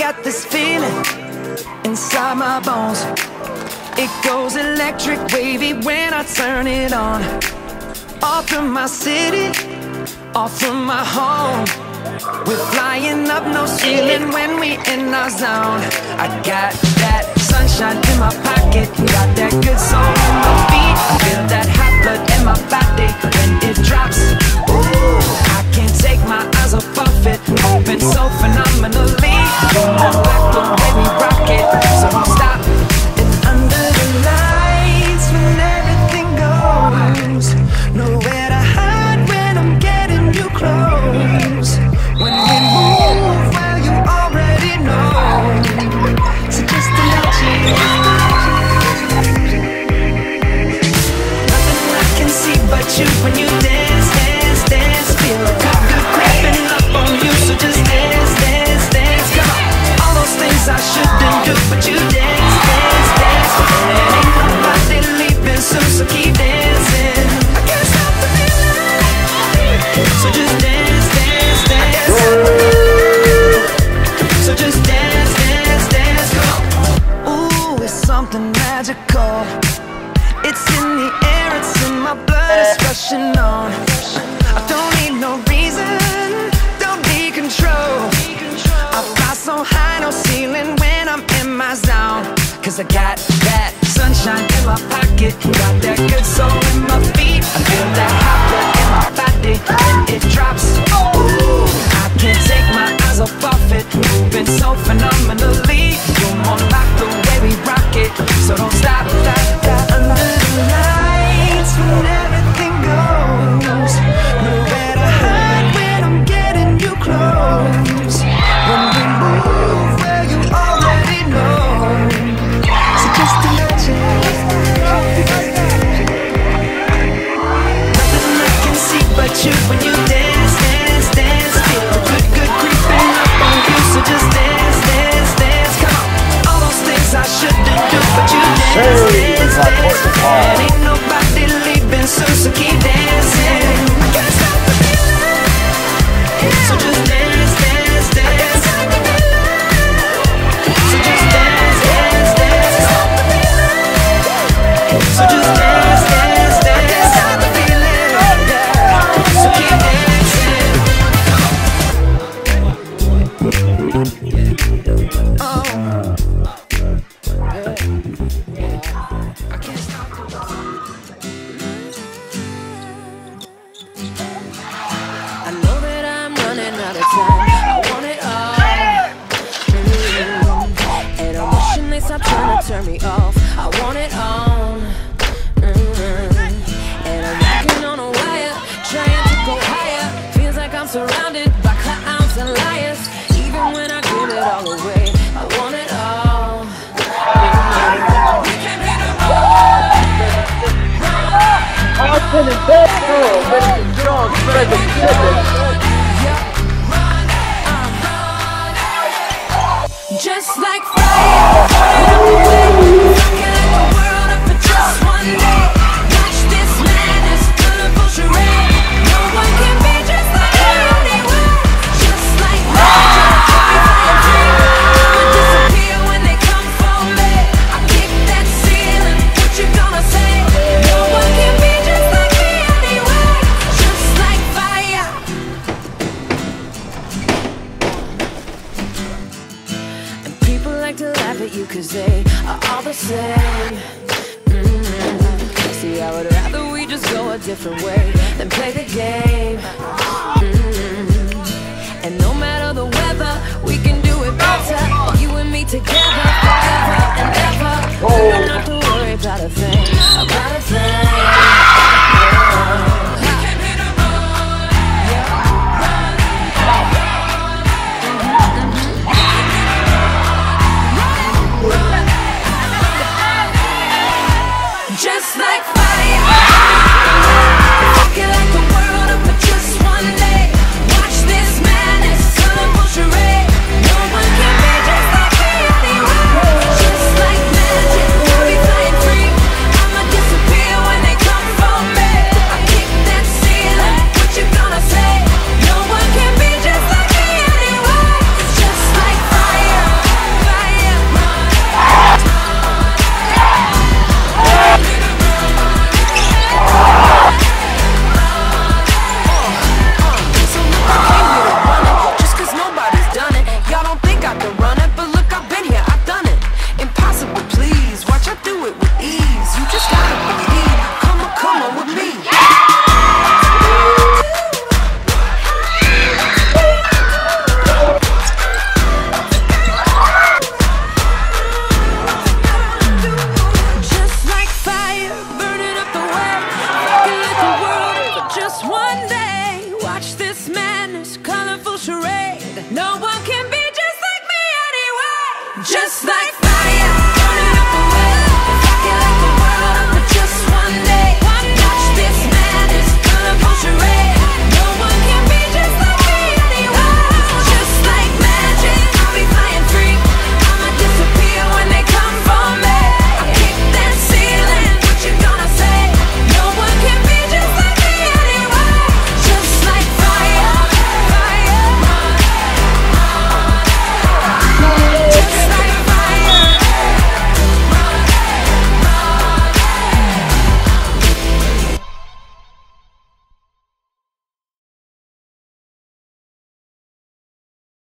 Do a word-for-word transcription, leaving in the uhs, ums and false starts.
got this feeling inside my bones. It goes electric wavy when I turn it on. Off from my city, off from my home. We're flying up, no ceiling when we in our zone. I got that sunshine in my pocket, got that good soul in my feet. I feel that hot blood in my body when it drops. Ooh, I can't take my eyes off of it, moving so phenomenally. You're more like the way we rock it, so don't stop. And under the lights when everything goes, nowhere to hide when I'm getting you close. When we move, well, you already know. So just imagine. Nothing I can see but you when you dance, dance, dance. Feel good, good creeping up on you. So just dance, dance, dance. Come on. All those things I shouldn't do, but you dance, dance, dance. And ain't nobody leaving soon, so keep dancing. I can't stop the feeling. So just dance, dance, dance. So just dance, dance, dance, come on. Ooh, it's something magical. It's in the air, it's in my blood, it's rushing on. I don't need no reason, don't need control. I fly so high, no ceiling when I'm in my zone. Cause I got that sunshine in my pocket, got that good soul in my feet. I feel that hot blood in my body when it drops. Ooh, I can't take my eyes off of it, moving so phenomenally. You're more like the way we rock it, so don't stop, stop, stop. Under the lights when everything goes, nowhere to hide when I'm getting you close. When we move, well, you already know. So just imagine. Nothing I can see but you when you dance, dance, dance. Feel good, good creeping up on you. So just dance, dance, dance. Come on. All those things I shouldn't do, but you dance, dance, dance. And ain't nobody leaving soon, so keep dancing. I can't stop the feeling. So just dance, dance, dance. So just dance, dance, dance. So just dance, dance, dance. I can't stop the feeling. So keep dancing. Oh. I can't stop the I know that I'm running out of time. I want it all. Mm-hmm. And I'm wishing they stop trying to turn me off. I want it all. Mm-hmm. And I'm walking on a wire, trying to go higher. Feels like I'm surrounded by clowns and liars. Even when I give it all away, I want it all. Mm-hmm. We can hit a just like fire, flying like the world up for just one day. Watch this madness, colorful charade. No one can be just like you anyway. Just like magic, flying free. I disappear when they come for me. I kick that ceiling, what you gonna say? No one can be just like me anyway. Just like fire. And people like to laugh at you cause they are all the same. Mm-hmm. See, I would rather we just go a different way than play the game. Mm-hmm. And no matter the weather, we can do it better. You and me together forever and ever. We don't have to worry about a thing, about a thing. We can hit a road, run, just like fire. Feel like the world up for just one day. No